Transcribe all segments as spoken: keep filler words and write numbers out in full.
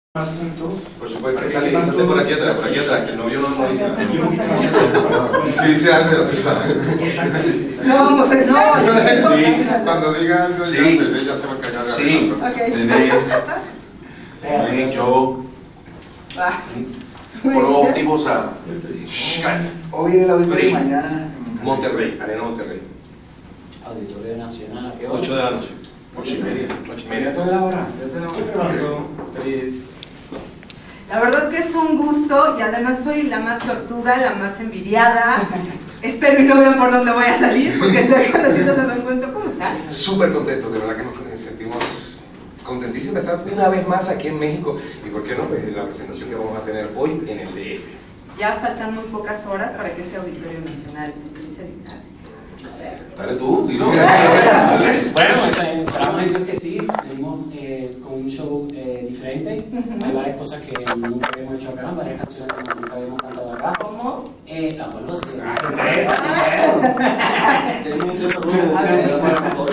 más puntos. Por supuesto, Charlie, pásate por aquí atrás, por aquí atrás, que el novio no, no dice nada. Y si dice algo, ya te sabes. No vamos a estar. Sí, cuando diga algo, sí. ya, ella se va a callar. Sí, okay. Nene, ven, yo, Ah. pro óptimos a Hoy en el auditorio, Free. mañana. Monterrey, Arena Monterrey. Auditorio Nacional, ¿a qué hora? ocho de la noche. ocho y media. ocho y Ya media. te la hora, ya te la hora. tres. La verdad que es un gusto y además soy la más sortuda, la más envidiada. Espero y no vean por dónde voy a salir porque estoy con las chicas del reencuentro. ¿Cómo están? Súper contentos, de verdad que nos sentimos contentísimos de estar una vez más aquí en México. Y por qué no, pues la presentación que vamos a tener hoy en el D F. Ya faltan muy pocas horas para que sea Auditorio Nacional. Empiece a editar. A ver. Dale tú, dilo. Bueno, pues, eh, esperamos decir que sí, venimos eh, con un show eh, diferente. Ujú. Hay varias cosas que nunca habíamos hecho acá, varias canciones que nunca habíamos cantado acá. ¿Cómo? Eh, ah, bueno, sí. Tenemos un tema nuevo que se llama Amor.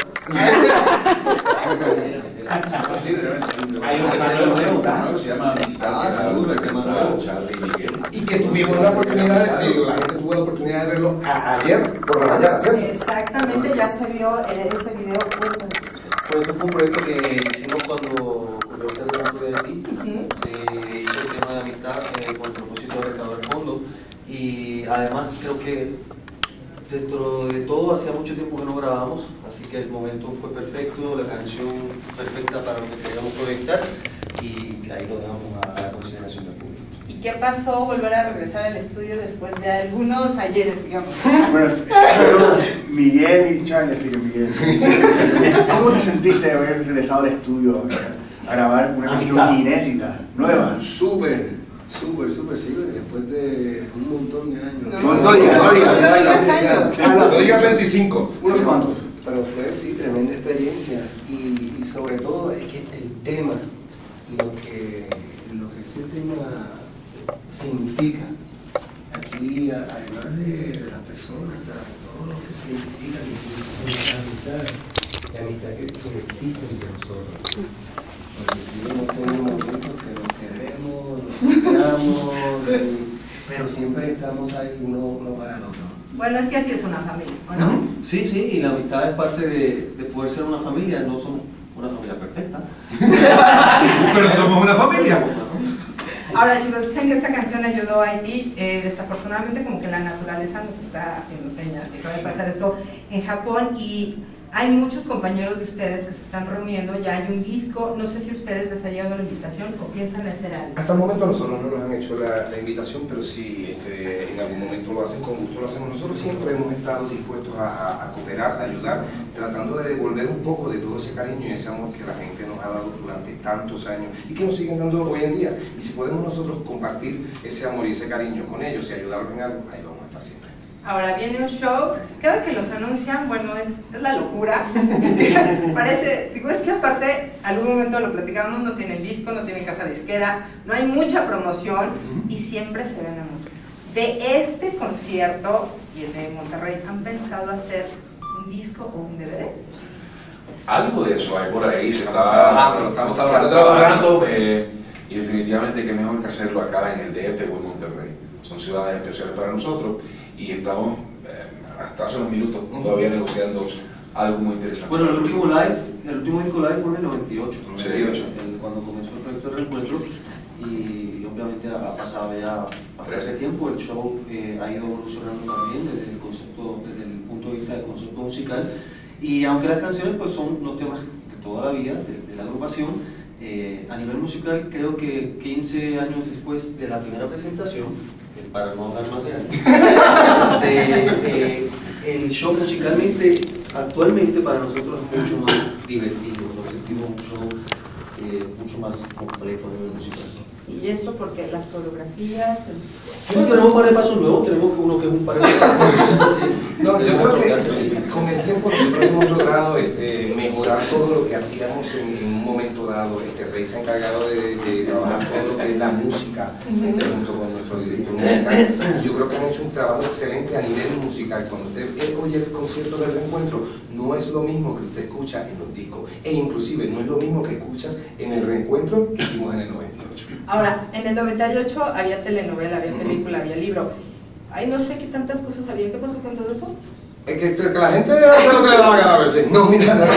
Hay un tema nuevo, nuevo, se llama Amistad, Ah, que era seguro, el el tema tema nuevo. de Charlie y Miguel. Y que tuvimos la oportunidad, de, digo, la gente tuvo la oportunidad de verlo a- ayer por la mañana, ¿cierto? Exactamente, ya se vio eh, ese video. Pues eso fue un proyecto que hicimos cuando convertí el Banco de ti. Ujú. Se hizo el tema de amistad eh, con el propósito de recaudar fondos. Y además creo que dentro de todo hacía mucho tiempo que no grabamos, así que el momento fue perfecto, la canción perfecta para lo que queríamos proyectar y ahí lo dejamos a, a la consideración del público. ¿Y qué pasó volver a regresar al estudio después de algunos ayeres, digamos? Bueno, pero Miguel y Charlie, así que Miguel. ¿Cómo te sentiste de haber regresado al estudio a, a grabar una canción Amistad. inédita, nueva? Súper, súper, súper, sí, después de un montón de años. No. No, no digas, no digas, No no digas digas. años. Déjalo No digas así. veinticinco. Unos cuantos. Pero fue, sí, tremenda experiencia y, y sobre todo es que el tema, lo que, lo que ese tema significa, aquí a- además de las personas, a todo lo que significa la amistad, la amistad que, que existe entre nosotros. Porque sí, hemos tenido momentos que nos queremos, nos queramos, y- pero siempre estamos ahí uno, uno para el otro. Bueno, es que así es una familia, ¿o no? Sí, sí, y la amistad es parte de, de poder ser una familia, no somos una familia perfecta. Pero somos una familia. Somos una familia. Ahora, chicos, dicen que esta canción ayudó a Haití. Eh, desafortunadamente, como que la naturaleza nos está haciendo señas y acaba de pasar esto en Japón. Y hay muchos compañeros de ustedes que se están reuniendo. Ya hay un disco. No sé si a ustedes les ha llegado la invitación o piensan hacer algo. Hasta el momento nosotros no nos han hecho la, la invitación, pero si este, en algún momento lo hacen, con gusto lo hacemos. Nosotros siempre hemos estado dispuestos a, a, a cooperar, a ayudar, tratando de devolver un poco de todo ese cariño y ese amor que la gente nos ha dado durante tantos años y que nos siguen dando hoy en día. Y si podemos nosotros compartir ese amor y ese cariño con ellos y ayudarlos en algo, ahí vamos a estar siempre. Ahora viene un show, cada que los anuncian, bueno, es, es la locura. Empiezan, parece, digo, es que aparte, algún momento lo platicamos, no tienen disco, no tienen casa disquera, no hay mucha promoción y siempre se vende mucho. De este concierto y el de Monterrey, ¿han pensado hacer un disco o un D V D? Algo de eso hay por ahí, se está trabajando, estamos estamos está trabajando. trabajando eh, y definitivamente que mejor que hacerlo acá en el D F o en Monterrey. Son ciudades especiales para nosotros y estamos eh, hasta hace unos minutos todavía negociando algo muy interesante. Bueno, el último live, el último disco live fue en el noventa y ocho, Sí. el- cuando comenzó el proyecto de Reencuentro y, y obviamente ha pasado ya bastante tiempo, el show eh, ha ido evolucionando también desde el concepto, desde el punto de vista del concepto musical y aunque las canciones pues son los temas de toda la vida, de, de la agrupación, eh, a nivel musical creo que quince años después de la primera presentación, eh, para no hablar más de años, de, de, el show musicalmente, actualmente para nosotros es mucho más divertido, nos sentimos un show eh, mucho más completo a nivel musical. Y eso porque las coreografías... el- Sí, tenemos un par de pasos nuevos, tenemos uno que es un par de pasos, No, yo creo que Gracias. con el tiempo nosotros hemos logrado este, mejorar todo lo que hacíamos en, en un momento dado. Este, Rey se ha encargado de, de trabajar todo lo que es la música, este, junto con nuestro director musical. Y yo creo que han hecho un trabajo excelente a nivel musical. Cuando usted oye el concierto del reencuentro, no es lo mismo que usted escucha en los discos. E inclusive no es lo mismo que escuchas en el reencuentro que hicimos en el noventa y ocho. Ahora, en el noventa y ocho había telenovela, había película, había libro. Ay, no sé qué tantas cosas había. ¿Qué pasó con todo eso? Es que, que la gente hace lo que le da la gana a veces. No, mira, no,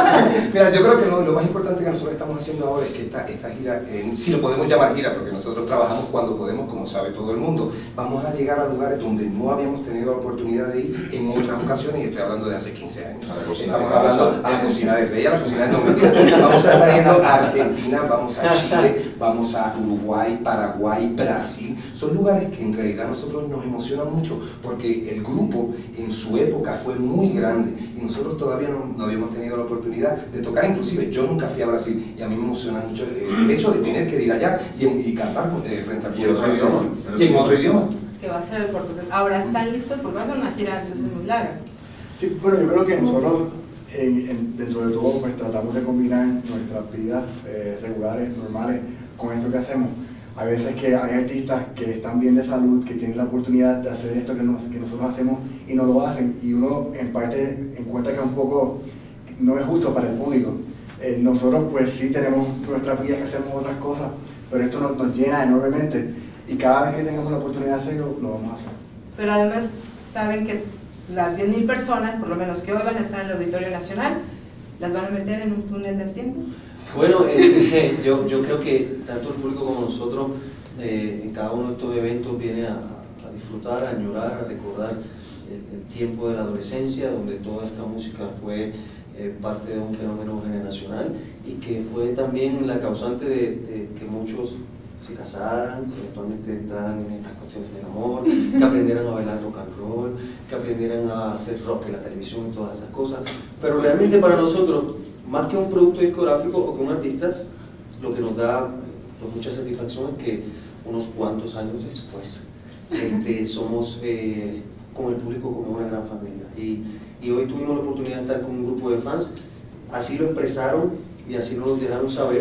mira, yo creo que lo, lo más importante que nosotros estamos haciendo ahora es que esta, esta gira, eh, si lo podemos llamar gira, porque nosotros trabajamos cuando podemos, como sabe todo el mundo, vamos a llegar a lugares donde no habíamos tenido la oportunidad de ir en otras ocasiones, y estoy hablando de hace quince años. Estamos hablando a la cocina de Rey, a la cocina de no, mentira. Vamos a estar yendo a Argentina, vamos a Chile, vamos a Uruguay, Paraguay, Brasil. Son lugares que en realidad a nosotros nos emocionan mucho, porque el grupo en su época fue muy grande y nosotros todavía no, no habíamos tenido la oportunidad de tocar. Inclusive yo nunca fui a Brasil y a mí me emociona mucho el hecho de tener que ir allá y, y cantar eh, frente al público. Y en otro idioma. Y en otro idioma. Que va a ser el portugués. Ahora están listos porque va a ser una gira entonces muy larga. Sí, bueno, yo creo que nosotros en, en, dentro de todo pues tratamos de combinar nuestras vidas eh, regulares, normales, con esto que hacemos. Hay veces que hay artistas que están bien de salud, que tienen la oportunidad de hacer esto que, nos, que nosotros hacemos y no lo hacen, y uno en parte encuentra que es un poco, no es justo para el público. Eh, nosotros pues sí tenemos nuestras vidas que hacemos otras cosas, pero esto nos, nos llena enormemente y cada vez que tengamos la oportunidad de hacerlo, lo vamos a hacer. Pero además saben que las diez mil personas, por lo menos que hoy van a estar en el Auditorio Nacional, las van a meter en un túnel del tiempo. Bueno, eh, yo, yo creo que tanto el público como nosotros eh, en cada uno de estos eventos viene a, a disfrutar, a añorar, a recordar el, el tiempo de la adolescencia, donde toda esta música fue eh, parte de un fenómeno generacional y que fue también la causante de, de que muchos se casaran, que eventualmente entraran en estas cuestiones del amor, que aprendieran a bailar rock and roll, que aprendieran a hacer rock en la televisión y todas esas cosas. Pero realmente para nosotros, más que un producto discográfico o que un artista, lo que nos da pues, mucha satisfacción es que unos cuantos años después este, somos eh, con el público como una gran familia. Y, y hoy tuvimos la oportunidad de estar con un grupo de fans, así lo expresaron y así nos lo dejaron saber,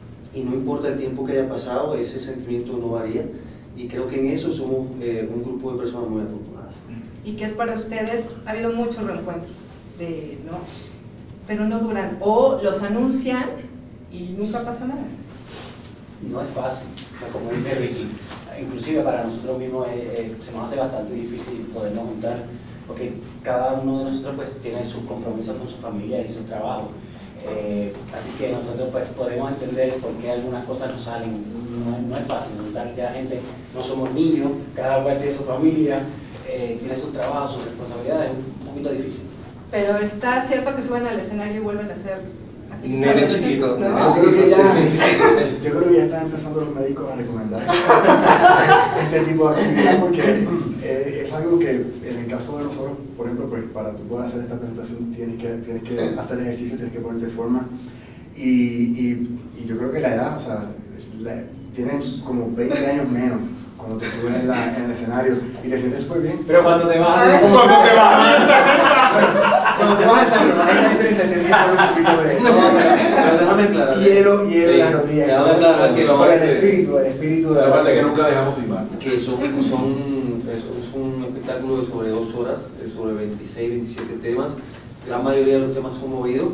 y no importa el tiempo que haya pasado, ese sentimiento no varía, y creo que en eso somos eh, un grupo de personas muy afortunadas. Y que es para ustedes, ha habido muchos reencuentros, de, ¿no? Pero no duran, o los anuncian y nunca pasa nada. No es fácil, como dice Ricky, inclusive para nosotros mismos eh, eh, se nos hace bastante difícil podernos juntar, porque cada uno de nosotros pues tiene sus compromisos con su familia y su trabajo, eh, así que nosotros pues podemos entender por qué algunas cosas no salen. No es, no es fácil juntar ya gente, no somos niños, cada cual tiene su familia, eh, tiene sus trabajos, sus responsabilidades, es un poquito difícil. Pero está cierto que suben al escenario y vuelven a ser Nene chiquito, ¿no? nene Yo creo, que chiquito, ya, sí. yo creo que ya están empezando los médicos a recomendar este tipo de actividad porque eh, es algo que en el caso de nosotros, por ejemplo, pues para tú poder hacer esta presentación tienes que, tienes que hacer ejercicio, tienes que ponerte forma y, y, y yo creo que la edad, o sea, la, tienen como veinte años menos cuando te subes en, la, en el escenario y te sientes súper bien. Pero cuando te vas a... Cuando te vas a... Cuando te vas a esa, esa diferencia tienes que poner un poquito de... Pero déjame aclarar. Hielo, hielo en Sí, las rodillas. déjame aclarar, sí, Con el espíritu, el espíritu de la parte que nunca dejamos filmar. Que son, son, es, es un espectáculo de sobre dos horas, de sobre veintiséis, veintisiete temas. La mayoría de los temas son movidos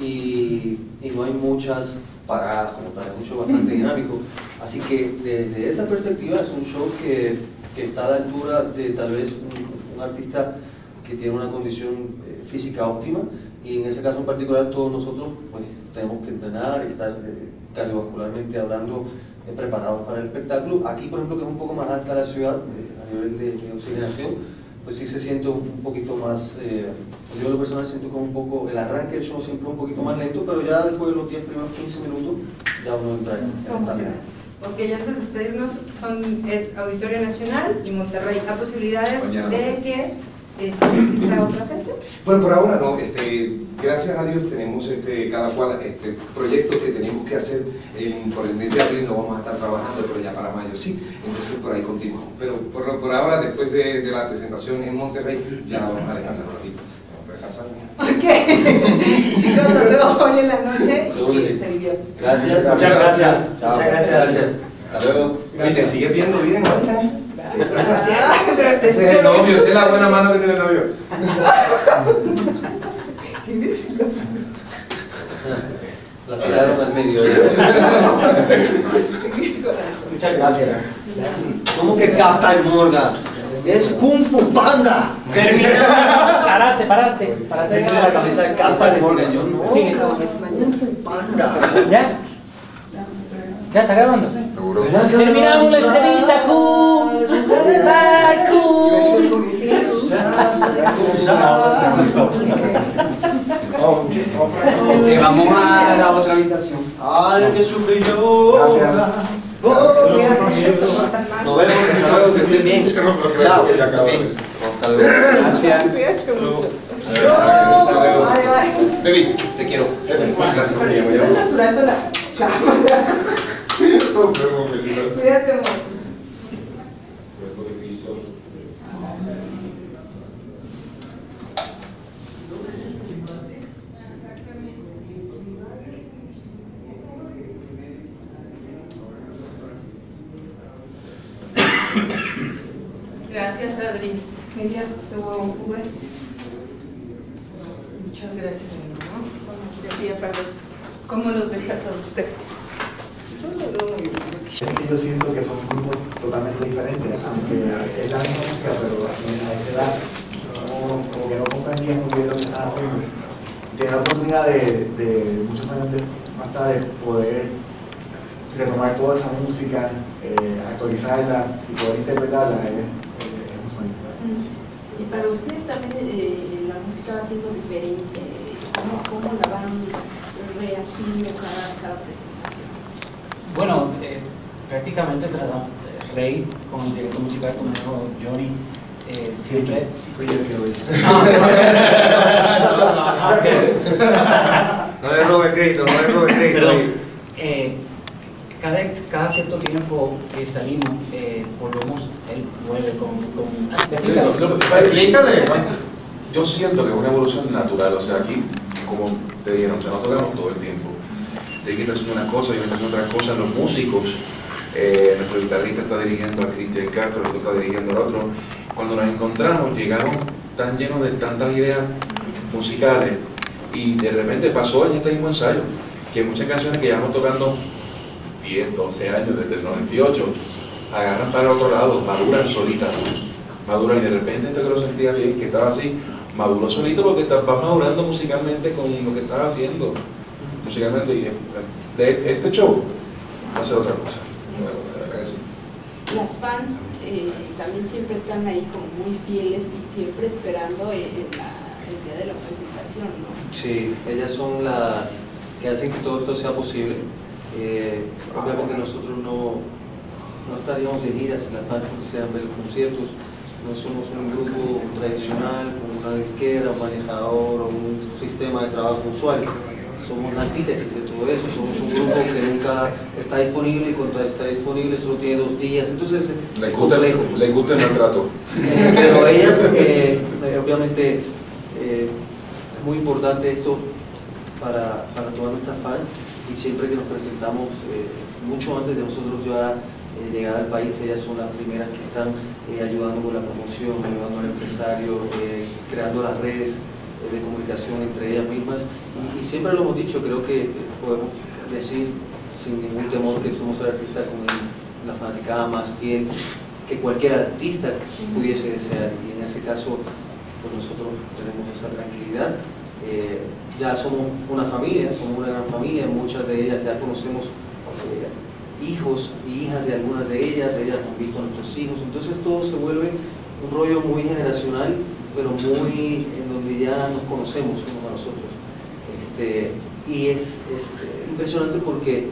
y, y no hay muchas paradas como tal, es un show bastante dinámico. Así que desde esa perspectiva es un show que, que está a la altura de tal vez un, un artista que tiene una condición eh, física óptima, y en ese caso en particular todos nosotros pues, tenemos que entrenar y estar eh, cardiovascularmente hablando eh, preparados para el espectáculo. Aquí por ejemplo, que es un poco más alta la ciudad eh, a nivel de, de oxigenación, pues sí se siente un, un poquito más, eh, yo lo personal siento como un poco, el arranque del show siempre un poquito más lento, pero ya después de los diez primeros quince minutos ya uno entra en esta manera. Ok, y antes de despedirnos, son, es Auditorio Nacional y Monterrey. ¿Hay posibilidades Mañana. de que ¿Existe otra fecha? Bueno, por ahora no, este, gracias a Dios tenemos este, cada cual este, proyectos que tenemos que hacer en, por el mes de abril, no vamos a estar trabajando, pero ya para mayo sí, entonces por ahí continuamos. Pero por, por ahora, después de, de la presentación en Monterrey, ya vamos a descansar un ratito. Vamos a descansar. Ok, chicos, nos vemos hoy en la noche y Sí. se divierte. Gracias. Muchas gracias. Chao. Muchas gracias. Gracias. Hasta luego. Y se sigue viendo bien, oiga. Ah, Ese es el novio, esa es la buena mano que tiene el novio. La tiraron al medio. Muchas gracias. ¿Cómo que Captain Morgan? Es Kung Fu Panda. Paraste, paraste. Paraste. Tiene la cabeza de Captain Morgan. Yo no. Sigue. Kung Fu Panda. ¿Ya? ¿Ya está grabando? Seguro. Terminamos la entrevista con... Bye, cool. Este, vamos a la otra habitación. Al que sufre yo. Gracias. Nos vemos, hasta luego, que estén bien. Chao. Hasta luego. Gracias. Cuídate mucho. Hasta luego. Bye, bye. Baby, te quiero. Gracias. Es natural de la cámara. Cuídate mucho. Gracias, Adri. Media, tuvo Uber. Muchas gracias, mi mamá. Decía, perdón. ¿Cómo los deja todos ustedes? Yo lo veo muy bien. Es que yo siento que son grupos totalmente diferentes, aunque es la misma música, pero a esa edad no, como que no comprendían muy bien lo que estás haciendo. Tener la oportunidad de, de muchos años de- más tarde poder retomar toda esa música, eh, actualizarla y poder interpretarla es, es un sueño. Y para ustedes también eh, la música va siendo diferente. ¿Cómo, cómo la van rehaciendo cada, cada presentación? Bueno, eh, prácticamente tratamos, eh, Rey, con el director musical, como dijo Johnny, eh, siempre... Sí, oye, que oye. No es Robert Grey, no es Robert Grey. Perdón. Eh, cada, cada cierto tiempo que salimos, eh, volvemos, él vuelve con... con explícalo. Lo- lo- Explícale. Yo siento que es una evolución natural, o sea, aquí, como te dijeron, o sea, no tocamos todo el tiempo. De aquí está haciendo unas cosas y está haciendo otras cosas. Los músicos, eh, nuestro guitarrista está dirigiendo a Cristian Castro, el otro está dirigiendo al otro. Cuando nos encontramos, llegaron tan llenos de tantas ideas musicales y de repente pasó en este mismo ensayo que muchas canciones que llevamos tocando diez, doce años, desde el noventa y ocho, agarran para el otro lado, maduran solitas, maduran y de repente esto que lo sentía bien, que estaba así, maduró solito porque estás vas madurando musicalmente con lo que estás haciendo, musicalmente, y de este show va a ser otra cosa, de verdad que sí. Las fans eh, también siempre están ahí como muy fieles y siempre esperando el, la- el día de la presentación, ¿no? Sí, ellas son las que hacen que todo esto sea posible. Eh, obviamente nosotros no, no estaríamos de giras en las fans porque sean ver los conciertos. No somos un grupo tradicional con una disquera, un manejador o un sistema de trabajo usual. Somos la antítesis de todo eso. Somos un grupo que nunca está disponible y cuando está disponible solo tiene dos días. Entonces Les es gusta, complejo. les gusta el maltrato. Eh, pero ellas, eh, eh, obviamente, eh, es muy importante esto para, para todas nuestras fans y siempre que nos presentamos, eh, mucho antes de nosotros ya eh, llegar al país, ellas son las primeras que están eh, ayudando con la promoción, ayudando al empresario, eh, creando las redes eh, de comunicación entre ellas mismas y, y siempre lo hemos dicho, creo que eh, podemos decir sin ningún temor que somos el artista con el- la fanaticada más fiel que cualquier artista pudiese desear y en ese caso pues nosotros tenemos esa tranquilidad. Eh, ya somos una familia, somos una gran familia, muchas de ellas ya conocemos eh, hijos y hijas de algunas de ellas, ellas han visto a nuestros hijos, entonces todo se vuelve un rollo muy generacional, pero muy en donde ya nos conocemos unos a nosotros. Este, y es, es eh, impresionante porque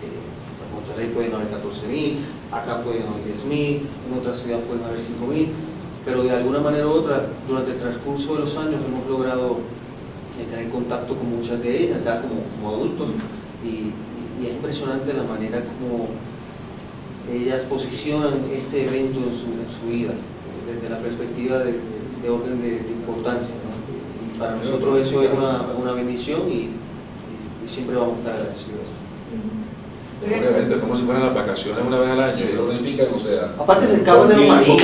en Monterrey pueden haber catorce mil, acá pueden haber diez mil, en otras ciudades pueden haber cinco mil, pero de alguna manera u otra, durante el transcurso de los años hemos logrado tener contacto con muchas de ellas, ya como, como adultos, y, y es impresionante la manera como ellas posicionan este evento en su, en su vida, desde la perspectiva de, de orden de, de importancia, ¿no? Y para nosotros eso es una, una bendición y, y siempre vamos a estar agradecidos. Es un evento, es como si fueran las vacaciones una vez al año, y lo planifican, o sea... Aparte se escapan de los maridos,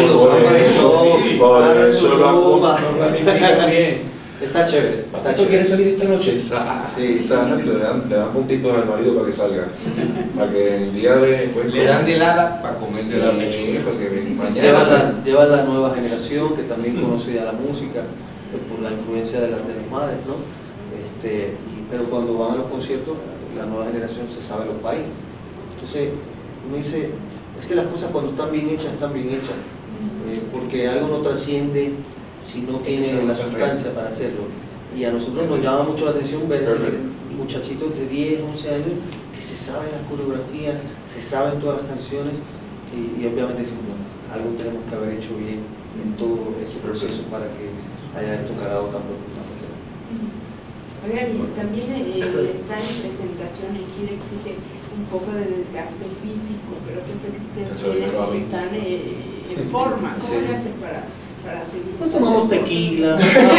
lo planifican bien. Está chévere. Está ¿Esto quiere salir esta noche? Sí, sale, le dan, le dan puntitos al marido para que salga. Para que el día de... Pues, le dan del ala para comer de la pechuga. Para que mañana... Llevan la, llevan la nueva generación que también conoce ya la música, pues, por la influencia de, la, de las madres, ¿no? Este, y, pero cuando van a los conciertos, la nueva generación se sabe los bailes. Entonces, uno dice, es que las cosas cuando están bien hechas, están bien hechas. Eh, porque algo no trasciende si no tiene la sustancia para hacerlo. Y a nosotros nos llama mucho la atención ver muchachitos de diez, once años que se saben las coreografías, se saben todas las canciones y, y obviamente decimos, bueno, algo tenemos que haber hecho bien en todo este proceso para que haya esto calado tan profundamente. Oigan, y también eh, estar en presentación en gira exige un poco de desgaste físico, pero siempre que ustedes están eh, en forma, ¿cómo sí. le hacen para, para seguir? Pues tomamos tequila,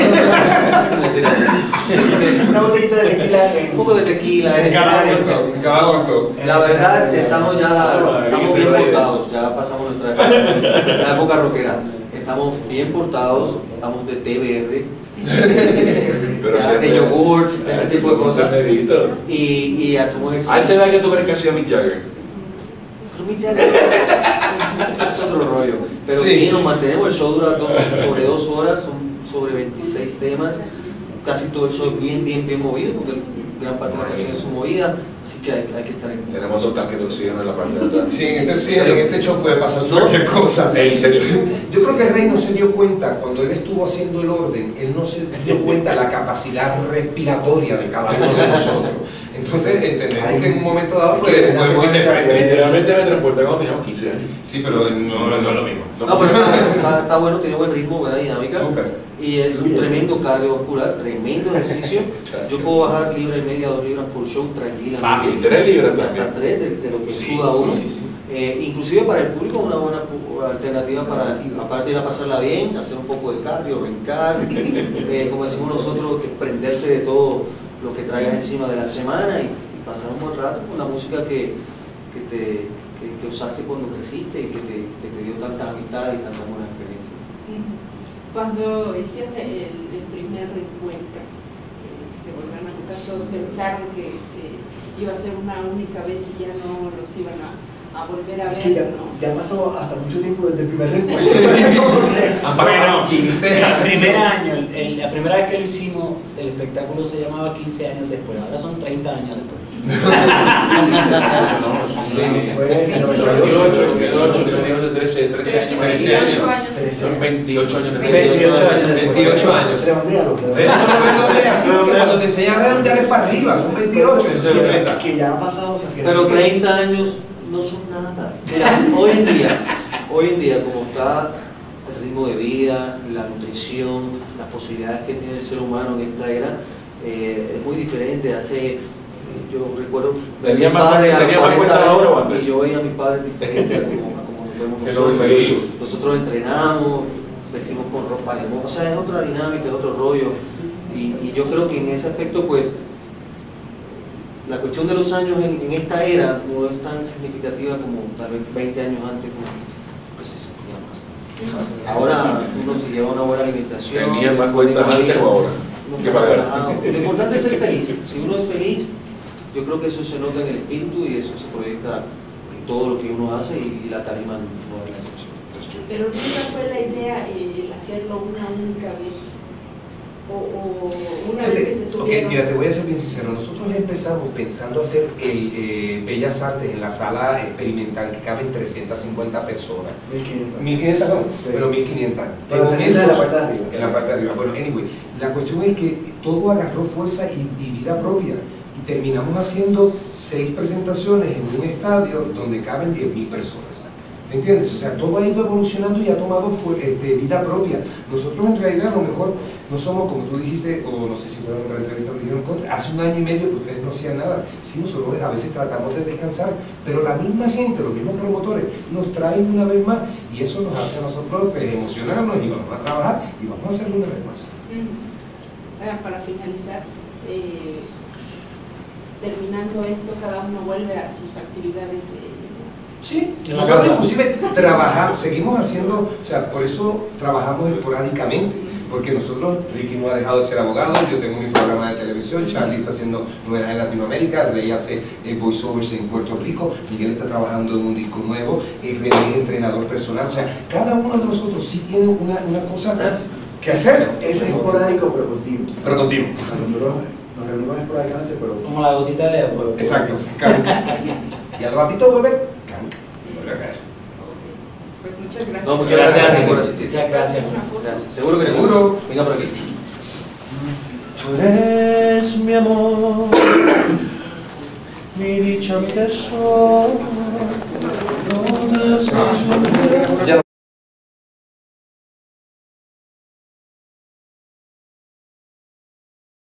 una botellita de tequila, un poco de tequila, en caballo. La verdad, estamos ya estamos bien portados, ya pasamos nuestra, nuestra época rockera, estamos bien portados, estamos de té verde, pero de, de yogurt, ese tipo de cosas, y, y hacemos ejercicio. Antes de que tú crees que hacía Mick Jagger. Pero Mick Jagger es otro rollo, pero sí. sí, nos mantenemos, el show dura dos, sobre dos horas, son sobre veintiséis temas, casi todo el show bien, bien, bien movido, porque gran parte de las canciones son movidas, así que hay, hay que estar en... Tenemos dos tanques de oxígeno en la parte de atrás. Sí, en este, en este show puede pasar cualquier cosa. Yo creo que el rey no se dio cuenta, cuando él estuvo haciendo el orden, él no se dio cuenta de la capacidad respiratoria de cada uno de nosotros. Entonces entendemos que en un momento dado pues, podemos ir de frente. Literalmente me transporté cuando teníamos quince años. Sí, pero no, no, no es lo mismo. No, pero está, está, está bueno, tiene buen ritmo, buena dinámica. Súper. Y es un tremendo cardiovascular, tremendo ejercicio. Yo puedo bajar libra y media, dos libras por show tranquilamente. Fácil, tres libras también. Hasta tres de, de lo que sí, suda uno. Sí, sí, sí. Eh, inclusive para el público una buena alternativa para, aparte de ir a pasarla bien, hacer un poco de cardio, brincar, eh, como decimos nosotros, desprenderte de todo lo que traigas encima de la semana y, y pasar un buen rato con la música que, que, te, que, que usaste cuando creciste y que te, que te dio tantas amistades y tantas buenas experiencias. Cuando hicieron el, el primer reencuentro, eh, que se volvieron a juntar, todos pensaron que, que iba a ser una única vez y ya no los iban a, a volver a ver, es que ya, ¿no? ya ha pasado hasta mucho tiempo desde el primer reencuentro. Han pasado quince El años. primer año, el, la primera vez que lo hicimos, el espectáculo se llamaba quince años después, ahora son treinta años después. Sí, fue en el veintiocho, trece, trece años. trece años. Son veintiocho años. veintiocho años. veintiocho años. Redondealo, Así que cuando te enseñan a redondear es para arriba, son veintiocho. que ya ha pasado, o sea, que Pero treinta años no son nada. Mira, hoy en día, hoy en día como está el ritmo de vida, la nutrición, las posibilidades que tiene el ser humano en esta era, eh, es muy diferente. Hace, yo recuerdo, ¿Tenía mi más, padre a tenía más cuenta ahora o antes? y yo veía a mi padre diferente a como, a como nos vemos nosotros. Nosotros entrenamos, vestimos con ropa de moda, o sea, es otra dinámica, es otro rollo. Y, y yo creo que en ese aspecto, pues, la cuestión de los años en, en esta era no es tan significativa como tal vez veinte años antes, porque se sentía más. Ahora uno se lleva una buena alimentación. ¿Tenía más cuentas antes o ahora? ¿Qué pagar? Lo importante es ser feliz. Si uno es feliz, yo creo que eso se nota en el espíritu y eso se proyecta en todo lo que uno hace y la tarima no es la excepción. Pero nunca fue la idea el hacerlo una única vez. O, o una vez que se subieron. Ok, mira, te voy a ser bien sincero. Nosotros empezamos pensando hacer el eh, Bellas Artes en la sala experimental que caben trescientas cincuenta personas. mil quinientas, no, sí. Pero mil quinientas. Pero en la parte de arriba. En la parte de arriba. Bueno, anyway, la cuestión es que todo agarró fuerza y, y vida propia. Y terminamos haciendo seis presentaciones en un estadio donde caben diez mil personas. ¿Me entiendes? O sea, todo ha ido evolucionando y ha tomado pues, este, vida propia. Nosotros en realidad a lo mejor no somos, como tú dijiste, o no sé si fue en otra entrevista lo dijeron contra, hace un año y medio que ustedes no hacían nada. Sí, nosotros a veces tratamos de descansar, pero la misma gente, los mismos promotores, nos traen una vez más y eso nos hace a nosotros pues, emocionarnos y vamos a trabajar y vamos a hacerlo una vez más. Mm. Para finalizar, eh, terminando esto, cada uno vuelve a sus actividades. Eh, Sí, nosotros inclusive trabajamos, seguimos haciendo, o sea, por eso trabajamos esporádicamente, porque nosotros, Ricky no ha dejado de ser abogado, yo tengo mi programa de televisión, Charlie está haciendo novelas en Latinoamérica, Rey hace eh, voiceovers en Puerto Rico, Miguel está trabajando en un disco nuevo, eh, Rey es entrenador personal, o sea, cada uno de nosotros sí tiene una, una cosa que hacer. Es esporádico pero continuo. Pero continuo. O sea, nosotros nos reunimos esporádicamente, pero... Como la gotita de agua. Exacto, y al ratito vuelve. Pues muchas gracias. No, muchas gracias, gracias por asistir. Muchas gracias. Gracias. Seguro que Seguro. sí. Venga por aquí. Tú eres mi amor, mi dicha, mi tesoro, todas las